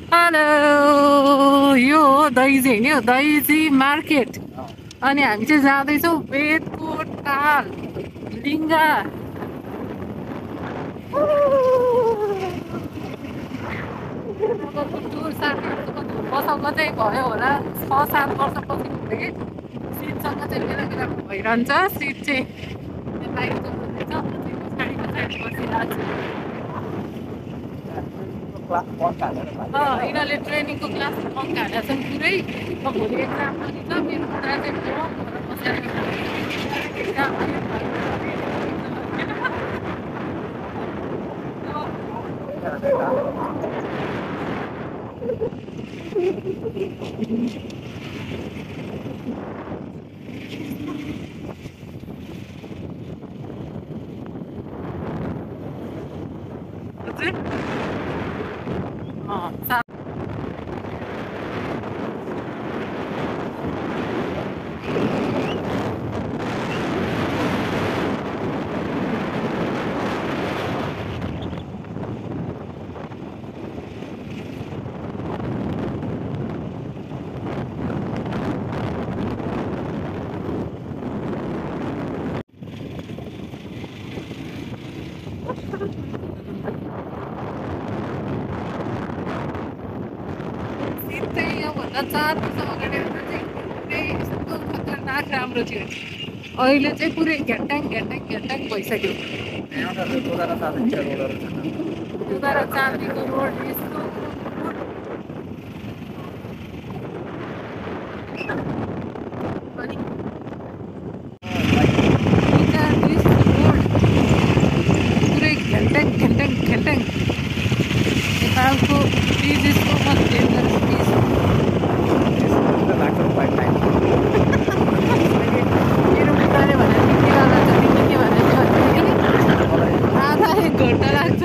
Hello यो हो दैजी होइन यो दैजी मार्केट अनि हामी चाहिँ जाँदैछौँ बेदकोट ताल लिङ्गा टुर साथीहरूको मसँग चाहिँ भयो होला 6-7 वर्षपछि हुँदै कि सिटसँग चाहिँ बेला बेला भइरहन्छ सिट चाहिँ बाहिर हुँदैछ म चाहिँ पछाडि पछाडि बसिरहेको छु यिनीहरूले ट्रेनिङको क्लास बङ्क हालेका छन् पुरै अब भोलि एक्जाम पनि छ मेरो कुरा चाहिँ बङ्क भएर बसेर एक्जाम योभन्दा 4 वर्ष अगाडि चाहिँ पुरै यस्तो खतरनाक राम्रो थियो अहिले चाहिँ पुरै घ्याट्याङ घ्याट्याङ घ्याट्याङ भइसक्यो दुधारा चाँदीको रोड यस्तो अनि पुरै घ्याट्याङ घ्याट्याङ घ्याट्याङ नेपालको बिजनेसको डेन्जरस पिस मेरो बुढाले भने के गर्दा छ तिमीले के भने आधा 1 घन्टा लाग्छ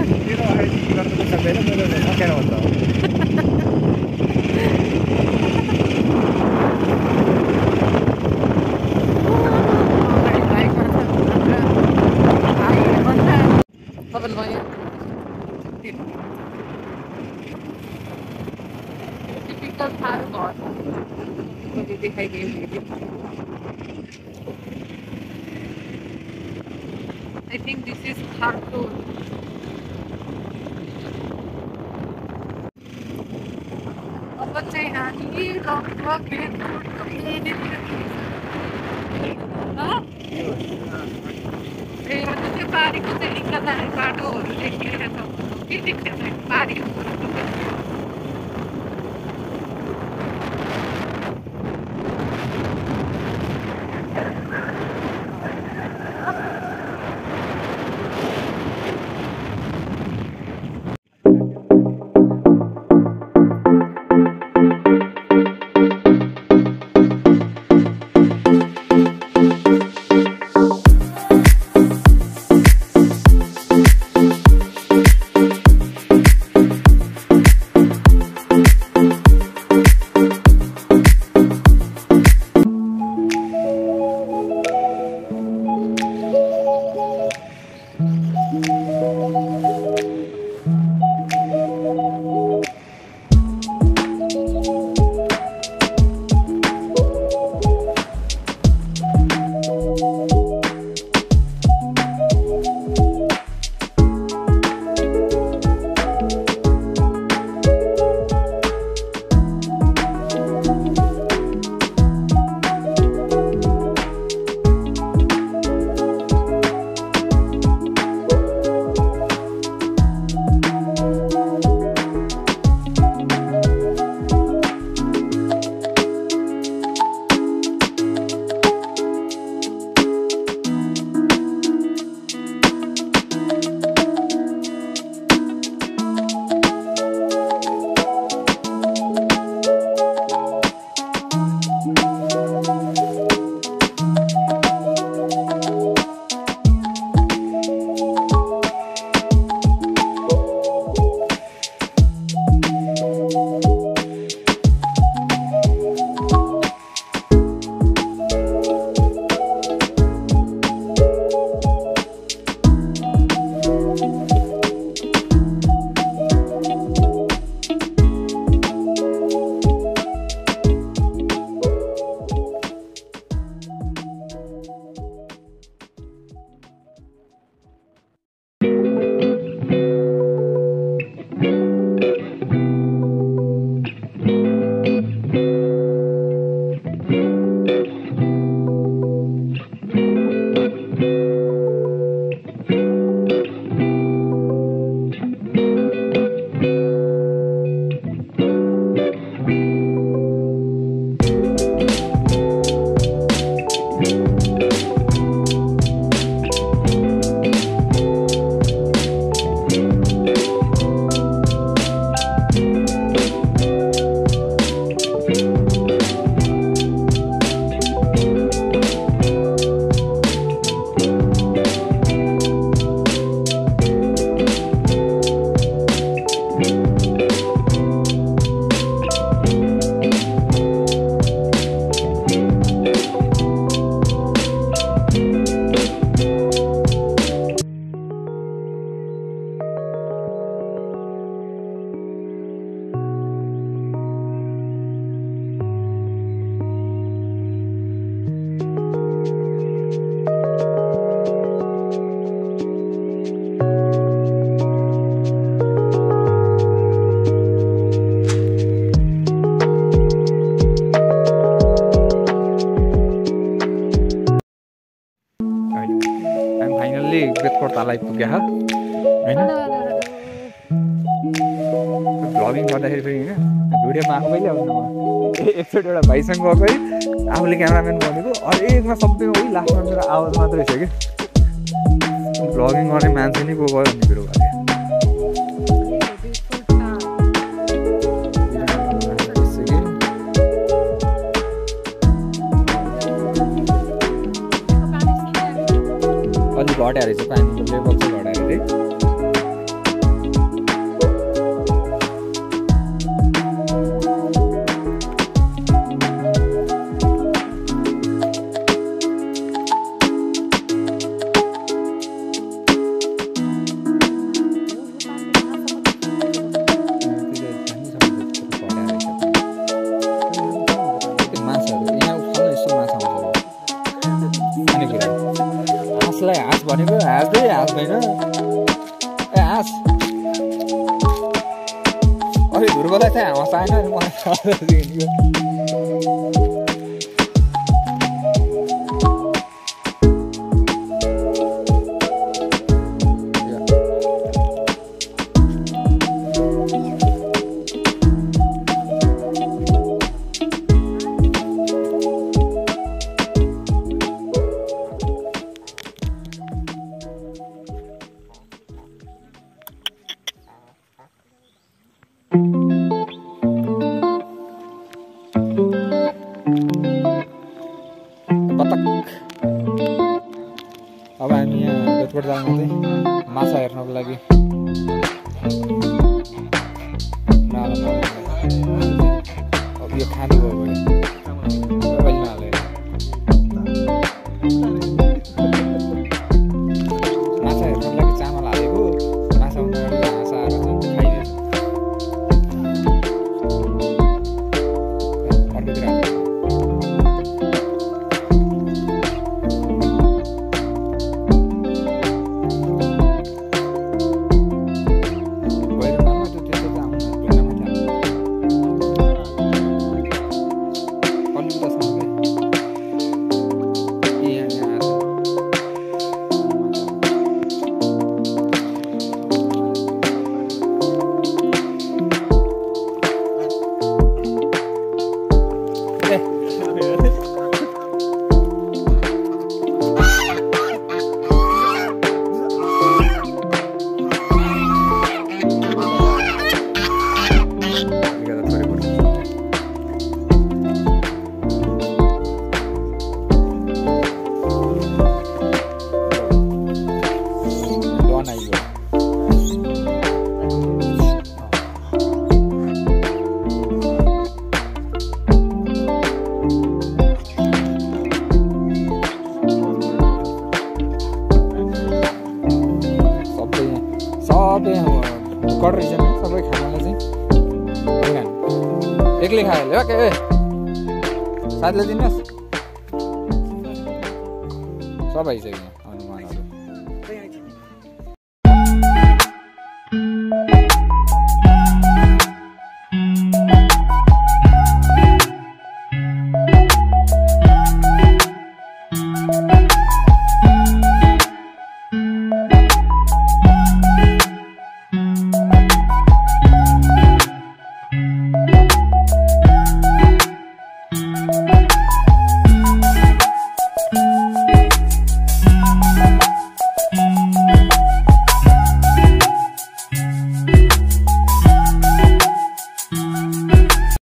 टिपिकल थारू घर मैले देखाइदिएँ I think this is Khartoum. अब चाहिँ हामी लगभग बेदकोट त्यो बारीको चाहिँ लिङ्गा जाने बाटोहरू देखिरहेको छ के देखिरहेको छ बारीहरू पाला आइपुग्यो होइन भ्लगिङ गर्दाखेरि फेरि होइन भिडियोमा आफैले आउँदैन एकचोटि एउटा भाइसँग गएको है आफूले क्यामेराम्यान भनेको अरू एकमा सबैमा उही लास्टमा मेरो आवाज मात्रै छ कि भ्लगिङ गर्ने मान्छे नै को गयो भन्ने कुरो भयो अलिक घट्या रहेछ पानीको लेभल चाहिँ घटाएर चाहिँ हाँस भनेको हाँस्दै हाँस्दैन ए हाँस अहिले धुर्कोलाई चाहिँ हाँस आएन मलाई अब हामी यहाँ बेदकोट जालमा चाहिँ माछा हेर्नको लागि अब यो खानु भयो भने कहिले हालेर माछा हेर्नको लागि चामल हालेको माछा हुँदा घाँस आएर चाहिँ खाइदिएछ अर्कोतिर कट रहेछ नि सबै खानालाई चाहिँ एक्लै खायो ओके साथीलाई दिनुहोस् सब आइसक्यो